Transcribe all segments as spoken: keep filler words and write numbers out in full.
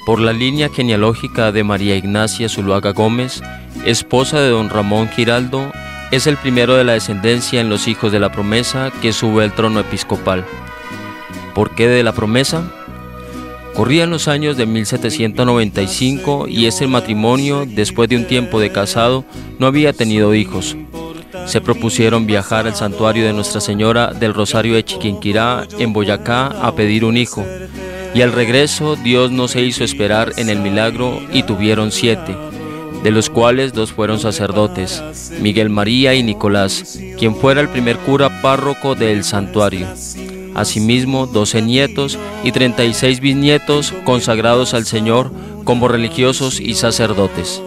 Por la línea genealógica de María Ignacia Zuluaga Gómez, esposa de don Ramón Giraldo, es el primero de la descendencia en los hijos de la promesa que sube al trono episcopal. ¿Por qué de la promesa? Corrían los años de mil setecientos noventa y cinco y ese matrimonio, después de un tiempo de casado, no había tenido hijos. Se propusieron viajar al santuario de Nuestra Señora del Rosario de Chiquinquirá, en Boyacá, a pedir un hijo. Y al regreso, Dios no se hizo esperar en el milagro y tuvieron siete, de los cuales dos fueron sacerdotes, Miguel María y Nicolás, quien fuera el primer cura párroco del santuario. Asimismo, doce nietos y treinta y seis bisnietos consagrados al Señor como religiosos y sacerdotes.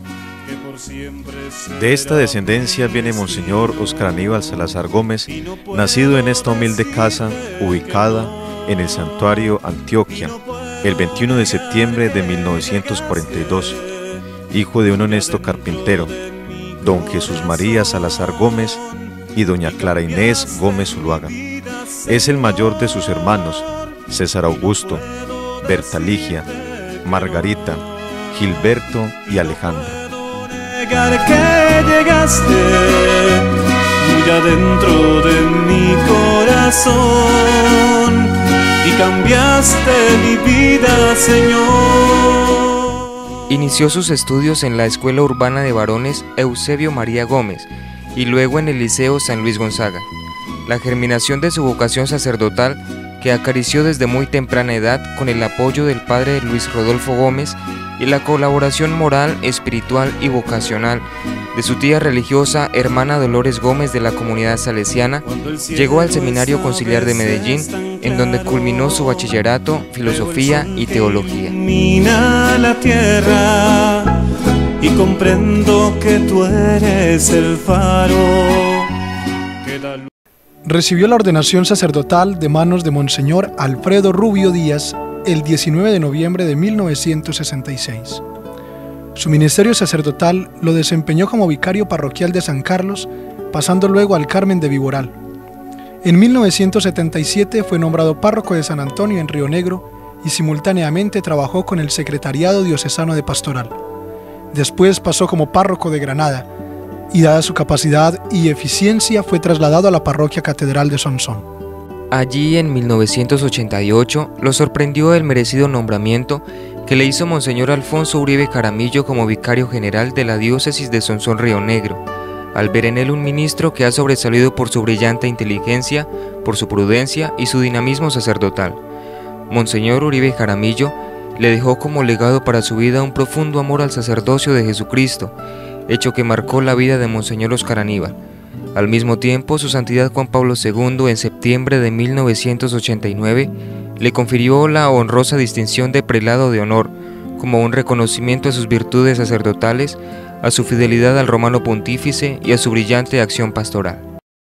De esta descendencia viene Monseñor Óscar Aníbal Salazar Gómez, nacido en esta humilde casa ubicada en el santuario Antioquia, el veintiuno de septiembre de mil novecientos cuarenta y dos, hijo de un honesto carpintero, don Jesús María Salazar Gómez y doña Clara Inés Gómez Zuluaga. Es el mayor de sus hermanos, César Augusto, Bertaligia, Margarita, Gilberto y Alejandro. Que llegaste muy adentro de mi corazón y cambiaste mi vida, Señor. Inició sus estudios en la Escuela Urbana de Varones Eusebio María Gómez y luego en el Liceo San Luis Gonzaga. La germinación de su vocación sacerdotal, que acarició desde muy temprana edad con el apoyo del padre Luis Rodolfo Gómez y la colaboración moral, espiritual y vocacional de su tía religiosa hermana Dolores Gómez de la comunidad salesiana, llegó al Seminario Conciliar de Medellín, en donde culminó su bachillerato, filosofía y teología. Ilumina la tierra y comprendo que tú eres el faro que da luz. Recibió la ordenación sacerdotal de manos de Monseñor Alfredo Rubio Díaz el diecinueve de noviembre de mil novecientos sesenta y seis. Su ministerio sacerdotal lo desempeñó como vicario parroquial de San Carlos, pasando luego al Carmen de Viboral. En mil novecientos setenta y siete fue nombrado párroco de San Antonio en Río Negro y simultáneamente trabajó con el Secretariado Diocesano de Pastoral. Después pasó como párroco de Granada y, dada su capacidad y eficiencia, fue trasladado a la parroquia catedral de Sonsón. Allí, en mil novecientos ochenta y ocho, lo sorprendió el merecido nombramiento que le hizo Monseñor Alfonso Uribe Jaramillo como vicario general de la diócesis de Sonsón Río Negro, al ver en él un ministro que ha sobresalido por su brillante inteligencia, por su prudencia y su dinamismo sacerdotal. Monseñor Uribe Jaramillo le dejó como legado para su vida un profundo amor al sacerdocio de Jesucristo, hecho que marcó la vida de Monseñor Óscar Aníbal. Al mismo tiempo, su santidad Juan Pablo segundo, en septiembre de mil novecientos ochenta y nueve, le confirió la honrosa distinción de prelado de honor, como un reconocimiento a sus virtudes sacerdotales, a su fidelidad al romano pontífice y a su brillante acción pastoral.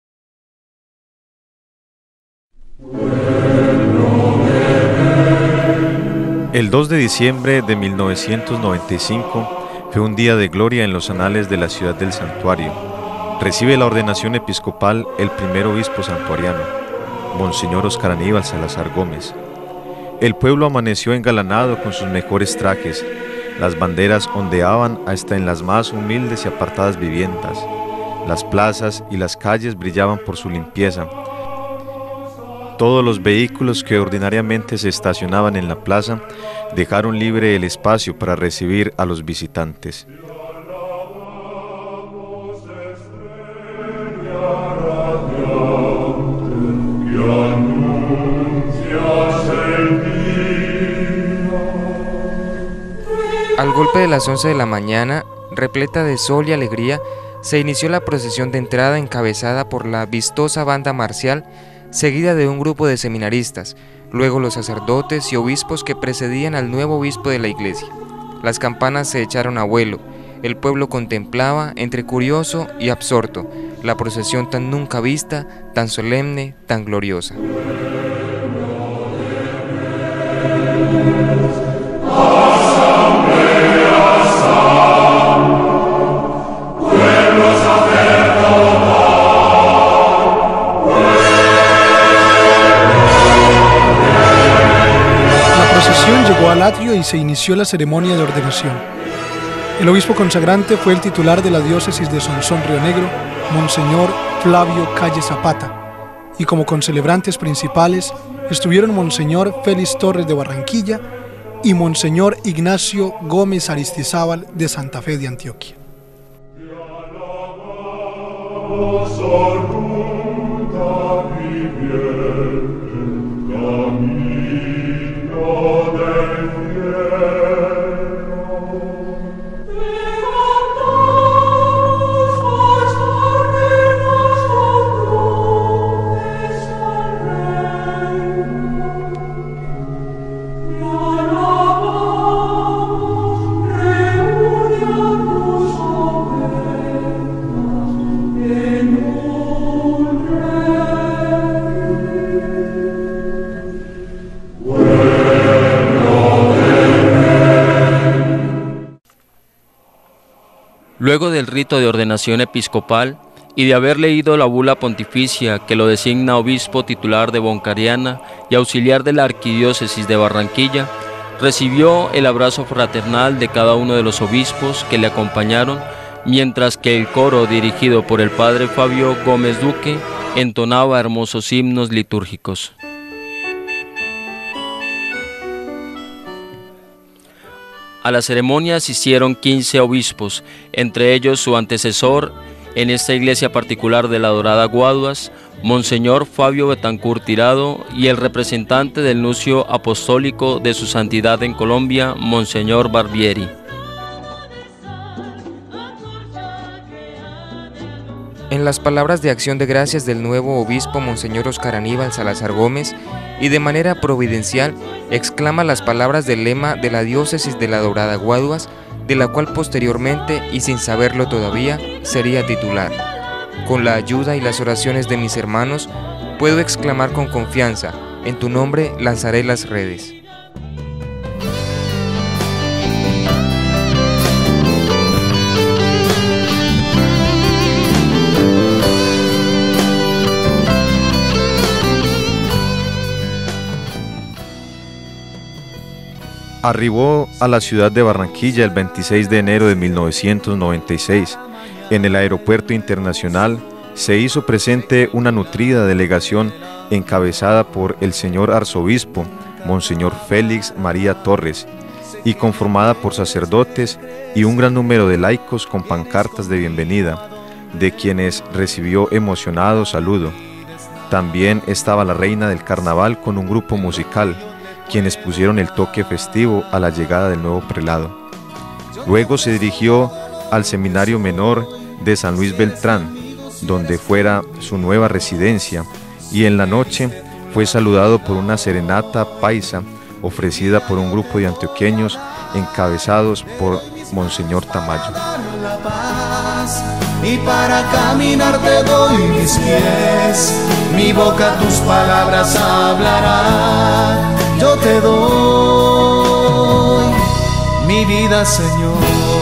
El dos de diciembre de mil novecientos noventa y cinco fue un día de gloria en los anales de la ciudad del santuario. Recibe la ordenación episcopal el primer obispo santuariano, Monseñor Óscar Aníbal Salazar Gómez. El pueblo amaneció engalanado con sus mejores trajes, las banderas ondeaban hasta en las más humildes y apartadas viviendas, las plazas y las calles brillaban por su limpieza. Todos los vehículos que ordinariamente se estacionaban en la plaza dejaron libre el espacio para recibir a los visitantes. Al golpe de las once de la mañana, repleta de sol y alegría, se inició la procesión de entrada encabezada por la vistosa banda marcial, seguida de un grupo de seminaristas, luego los sacerdotes y obispos que precedían al nuevo obispo de la iglesia. Las campanas se echaron a vuelo, el pueblo contemplaba, entre curioso y absorto, la procesión tan nunca vista, tan solemne, tan gloriosa. Llegó al atrio seminario y se inició la ceremonia de ordenación. El obispo consagrante fue el titular de la diócesis de Sonsón Río Negro, Monseñor Flavio Calle Zapata, y como concelebrantes principales estuvieron Monseñor Félix Torres de Barranquilla y Monseñor Ignacio Gómez Aristizábal de Santa Fe de Antioquia. Luego del rito de ordenación episcopal y de haber leído la bula pontificia que lo designa obispo titular de Boncariana y auxiliar de la arquidiócesis de Barranquilla, recibió el abrazo fraternal de cada uno de los obispos que le acompañaron, mientras que el coro dirigido por el padre Fabio Gómez Duque entonaba hermosos himnos litúrgicos. A la ceremonia asistieron quince obispos, entre ellos su antecesor en esta iglesia particular de la Dorada Guaduas, Monseñor Fabio Betancur Tirado, y el representante del nuncio apostólico de su santidad en Colombia, Monseñor Barbieri. En las palabras de acción de gracias del nuevo obispo Monseñor Oscar Aníbal Salazar Gómez, y de manera providencial exclama las palabras del lema de la diócesis de la Dorada Guaduas, de la cual posteriormente, y sin saberlo todavía, sería titular. Con la ayuda y las oraciones de mis hermanos, puedo exclamar con confianza, en tu nombre lanzaré las redes. Arribó a la ciudad de Barranquilla el veintiséis de enero de mil novecientos noventa y seis. En el aeropuerto internacional se hizo presente una nutrida delegación encabezada por el señor arzobispo, Monseñor Félix María Torres, y conformada por sacerdotes y un gran número de laicos con pancartas de bienvenida, de quienes recibió emocionado saludo. También estaba la reina del carnaval con un grupo musical, quienes pusieron el toque festivo a la llegada del nuevo prelado. Luego se dirigió al Seminario Menor de San Luis Beltrán, donde fuera su nueva residencia, y en la noche fue saludado por una serenata paisa ofrecida por un grupo de antioqueños encabezados por Monseñor Tamayo. Y para caminar te doy mis pies, mi boca tus palabras hablará. Yo te doy mi vida, Señor.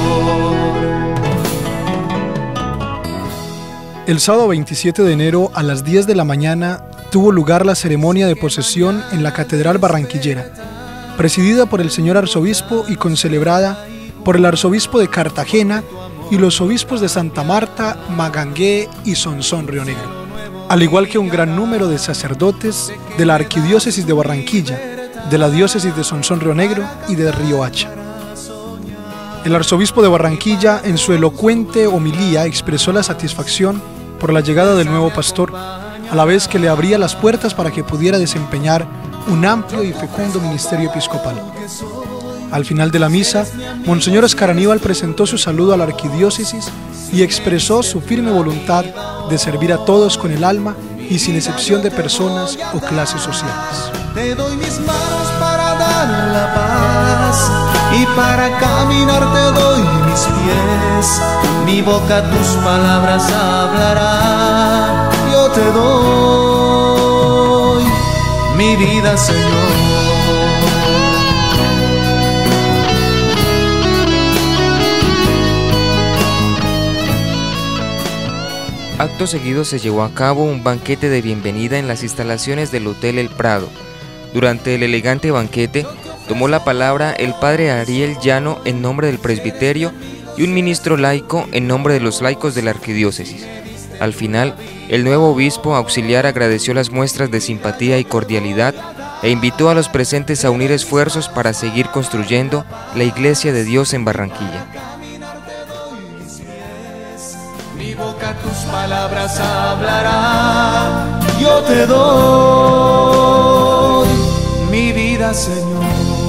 El sábado veintisiete de enero a las diez de la mañana tuvo lugar la ceremonia de posesión en la Catedral Barranquillera, presidida por el señor arzobispo y concelebrada por el arzobispo de Cartagena y los obispos de Santa Marta, Magangué y Sonsón Río Negro, al igual que un gran número de sacerdotes de la arquidiócesis de Barranquilla, de la diócesis de Sonsón Río Negro y de Riohacha. El arzobispo de Barranquilla, en su elocuente homilía, expresó la satisfacción por la llegada del nuevo pastor, a la vez que le abría las puertas para que pudiera desempeñar un amplio y fecundo ministerio episcopal. Al final de la misa, Monseñor Oscar Aníbal presentó su saludo a la arquidiócesis y expresó su firme voluntad de servir a todos con el alma y sin excepción de personas o clases sociales. Te doy mis manos para dar la paz y para caminar te doy mis pies. Mi boca tus palabras hablará. Yo te doy mi vida, Señor. Acto seguido se llevó a cabo un banquete de bienvenida en las instalaciones del Hotel El Prado. Durante el elegante banquete, tomó la palabra el padre Ariel Llano en nombre del presbiterio y un ministro laico en nombre de los laicos de la arquidiócesis. Al final, el nuevo obispo auxiliar agradeció las muestras de simpatía y cordialidad e invitó a los presentes a unir esfuerzos para seguir construyendo la Iglesia de Dios en Barranquilla. Mi boca tus palabras hablará, yo te doy mi vida, Señor.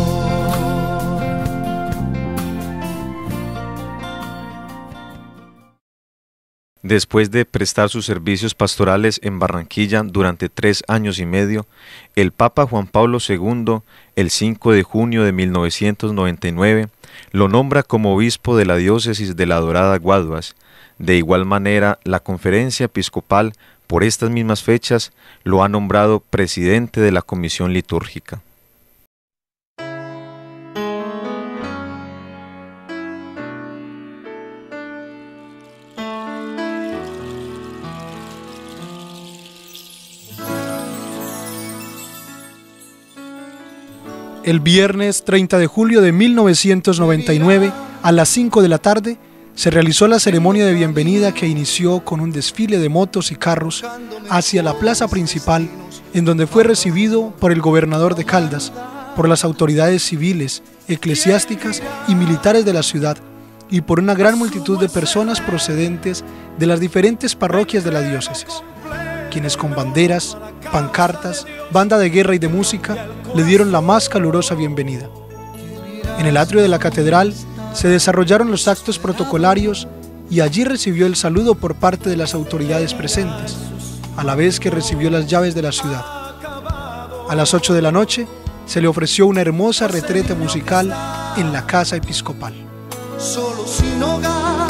Después de prestar sus servicios pastorales en Barranquilla durante tres años y medio, el Papa Juan Pablo segundo, el cinco de junio de mil novecientos noventa y nueve, lo nombra como obispo de la diócesis de La Dorada Guaduas. De igual manera, la Conferencia Episcopal, por estas mismas fechas, lo ha nombrado presidente de la Comisión Litúrgica. El viernes treinta de julio de mil novecientos noventa y nueve, a las cinco de la tarde, se realizó la ceremonia de bienvenida que inició con un desfile de motos y carros hacia la plaza principal, en donde fue recibido por el gobernador de Caldas, por las autoridades civiles, eclesiásticas y militares de la ciudad, y por una gran multitud de personas procedentes de las diferentes parroquias de la diócesis, quienes con banderas, pancartas, banda de guerra y de música le dieron la más calurosa bienvenida. En el atrio de la catedral se desarrollaron los actos protocolarios y allí recibió el saludo por parte de las autoridades presentes, a la vez que recibió las llaves de la ciudad. A las ocho de la noche se le ofreció una hermosa retreta musical en la casa episcopal. Solo sin hogar,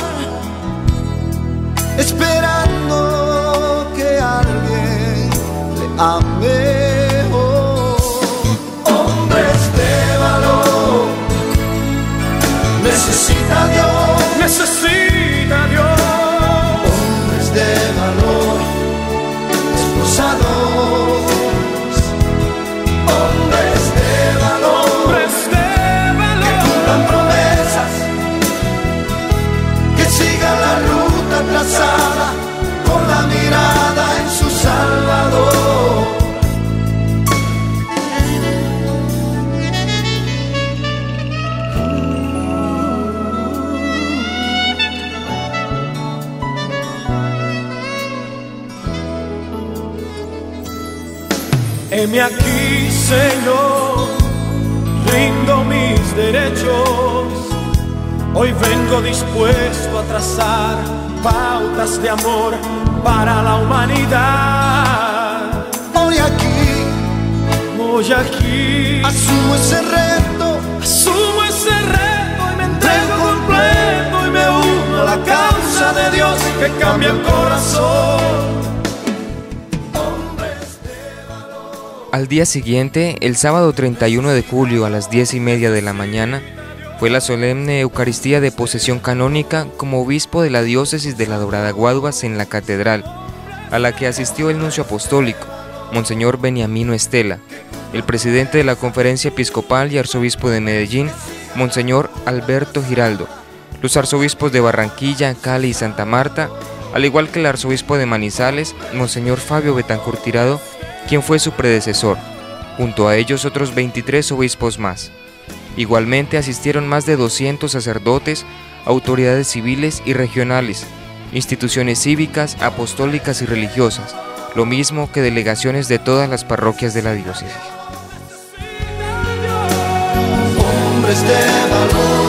esperando que alguien le ame. Oh, hombres de valor, necesita Dios, necesita Dios. Hombres de valor, esposados. Hombres de valor, hombres de valor, que cumplan promesas, que sigan la ruta trazada con la mirada en su Salvador. Heme aquí, Señor, rindo mis derechos. Hoy vengo dispuesto a trazar pautas de amor para la humanidad. Hoy aquí, hoy aquí, asumo ese reto, asumo ese reto y me entrego completo y me uno a la causa de Dios que cambia el corazón. Al día siguiente, el sábado treinta y uno de julio a las diez y media de la mañana, fue la solemne Eucaristía de posesión canónica como obispo de la diócesis de La Dorada Guaduas en la catedral, a la que asistió el nuncio apostólico, Monseñor Beniamino Estela, el presidente de la Conferencia Episcopal y arzobispo de Medellín, Monseñor Alberto Giraldo, los arzobispos de Barranquilla, Cali y Santa Marta, al igual que el arzobispo de Manizales, Monseñor Fabio Betancur Tirado, quien fue su predecesor, junto a ellos otros veintitrés obispos más. Igualmente asistieron más de doscientos sacerdotes, autoridades civiles y regionales, instituciones cívicas, apostólicas y religiosas, lo mismo que delegaciones de todas las parroquias de la diócesis. Hombres de valor,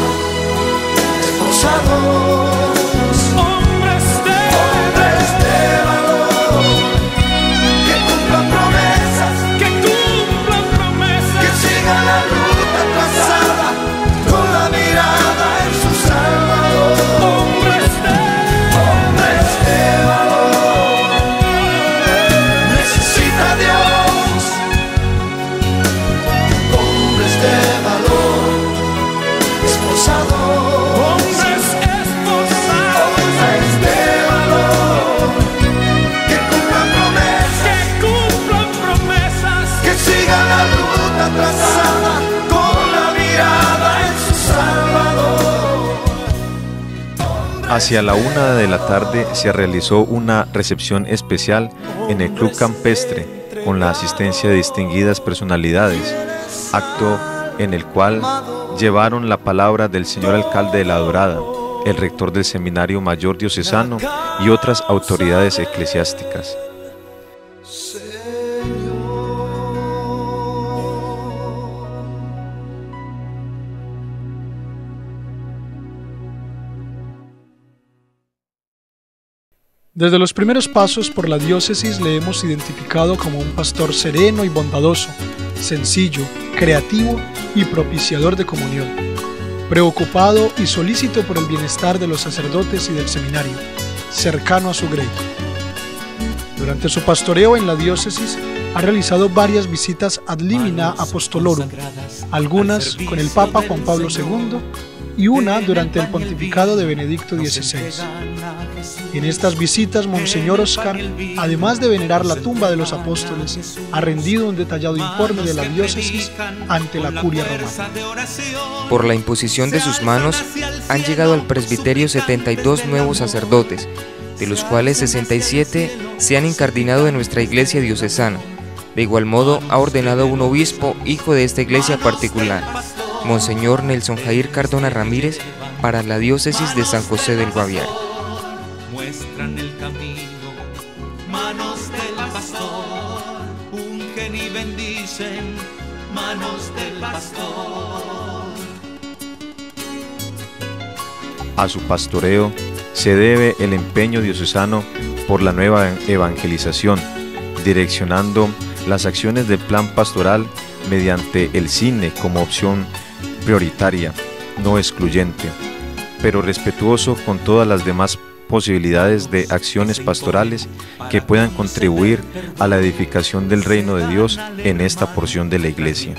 esposados. Hombres de, hombres de valor, que cumplan promesas, que cumplan promesas, que sigan la ruta trazada con la mirada en su Salvador. Hombres de, hombres de valor, necesita Dios. Hombres de valor, esposados. Hombres esposados. Hacia la una de la tarde se realizó una recepción especial en el Club Campestre con la asistencia de distinguidas personalidades, acto en el cual llevaron la palabra del señor alcalde de La Dorada, el rector del Seminario Mayor Diocesano y otras autoridades eclesiásticas. Desde los primeros pasos por la diócesis le hemos identificado como un pastor sereno y bondadoso, sencillo, creativo y propiciador de comunión, preocupado y solícito por el bienestar de los sacerdotes y del seminario, cercano a su grey. Durante su pastoreo en la diócesis ha realizado varias visitas ad limina apostolorum, algunas con el Papa Juan Pablo segundo y una durante el pontificado de Benedicto dieciséis. En estas visitas, Monseñor Óscar, además de venerar la tumba de los apóstoles, ha rendido un detallado informe de la diócesis ante la curia romana. Por la imposición de sus manos, han llegado al presbiterio setenta y dos nuevos sacerdotes, de los cuales sesenta y siete se han incardinado en nuestra iglesia diocesana. De igual modo, ha ordenado un obispo, hijo de esta iglesia particular, Monseñor Nelson Jair Cardona Ramírez, para la diócesis de San José del Guaviare. Muestran el camino, manos del pastor, ungen y bendicen, manos del pastor. A su pastoreo se debe el empeño diocesano por la nueva evangelización, direccionando las acciones del plan pastoral mediante el cine como opción prioritaria, no excluyente, pero respetuoso con todas las demás posibilidades de acciones pastorales que puedan contribuir a la edificación del reino de Dios en esta porción de la Iglesia.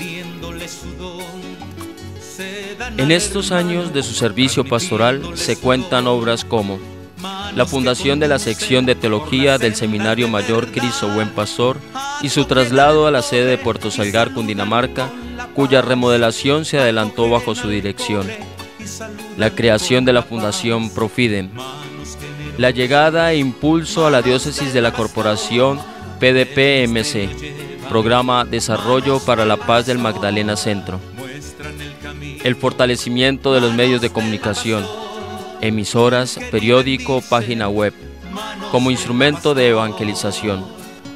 En estos años de su servicio pastoral se cuentan obras como la fundación de la sección de teología del Seminario Mayor Cristo Buen Pastor y su traslado a la sede de Puerto Salgar, Cundinamarca, cuya remodelación se adelantó bajo su dirección, la creación de la Fundación Profidem, la llegada e impulso a la diócesis de la Corporación P D P M C, Programa Desarrollo para la Paz del Magdalena Centro, el fortalecimiento de los medios de comunicación, emisoras, periódico, página web, como instrumento de evangelización,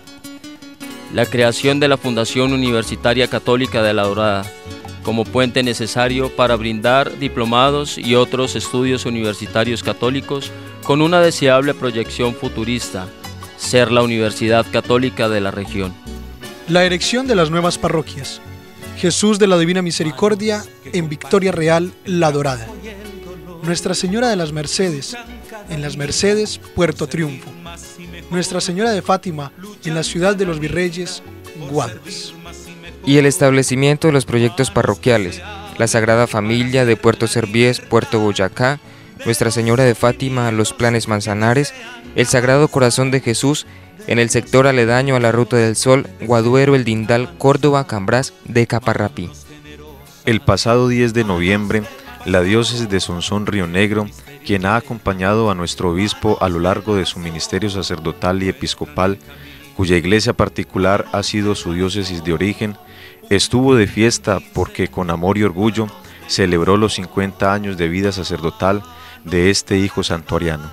la creación de la Fundación Universitaria Católica de La Dorada, como puente necesario para brindar diplomados y otros estudios universitarios católicos con una deseable proyección futurista, ser la Universidad Católica de la región. La erección de las nuevas parroquias. Jesús de la Divina Misericordia en Victoria Real, La Dorada. Nuestra Señora de las Mercedes, en Las Mercedes, Puerto Triunfo. Nuestra Señora de Fátima, en la Ciudad de los Virreyes, Guaduas. Y el establecimiento de los proyectos parroquiales, la Sagrada Familia de Puerto Serviés, Puerto Boyacá, Nuestra Señora de Fátima, Los Planes Manzanares, el Sagrado Corazón de Jesús, en el sector aledaño a la Ruta del Sol, Guaduero, El Dindal, Córdoba, Cambrás, de Caparrapí. El pasado diez de noviembre, la diócesis de Sonsón Río Negro, quien ha acompañado a nuestro obispo a lo largo de su ministerio sacerdotal y episcopal, cuya iglesia particular ha sido su diócesis de origen, estuvo de fiesta porque con amor y orgullo celebró los cincuenta años de vida sacerdotal de este hijo santuariano.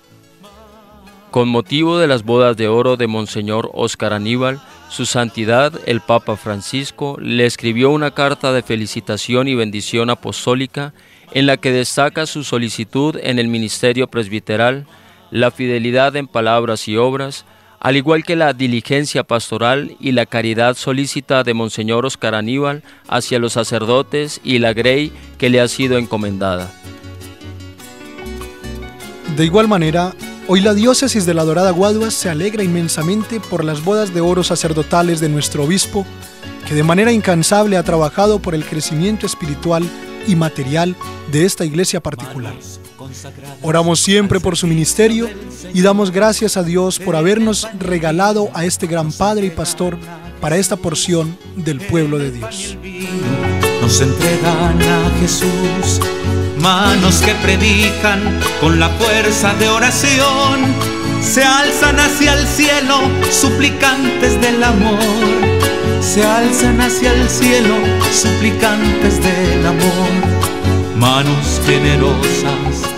Con motivo de las bodas de oro de Monseñor Óscar Aníbal, su santidad, el Papa Francisco, le escribió una carta de felicitación y bendición apostólica en la que destaca su solicitud en el ministerio presbiteral, la fidelidad en palabras y obras, al igual que la diligencia pastoral y la caridad solícita de Monseñor Óscar Aníbal hacia los sacerdotes y la grey que le ha sido encomendada. De igual manera, hoy la diócesis de La Dorada Guaduas se alegra inmensamente por las bodas de oro sacerdotales de nuestro obispo, que de manera incansable ha trabajado por el crecimiento espiritual y material de esta iglesia particular. Oramos siempre por su ministerio y damos gracias a Dios por habernos regalado a este gran padre y pastor para esta porción del pueblo de Dios. Nos entregan a Jesús manos que predican con la fuerza de oración, se alzan hacia el cielo, suplicantes del amor, se alzan hacia el cielo, suplicantes del amor, manos generosas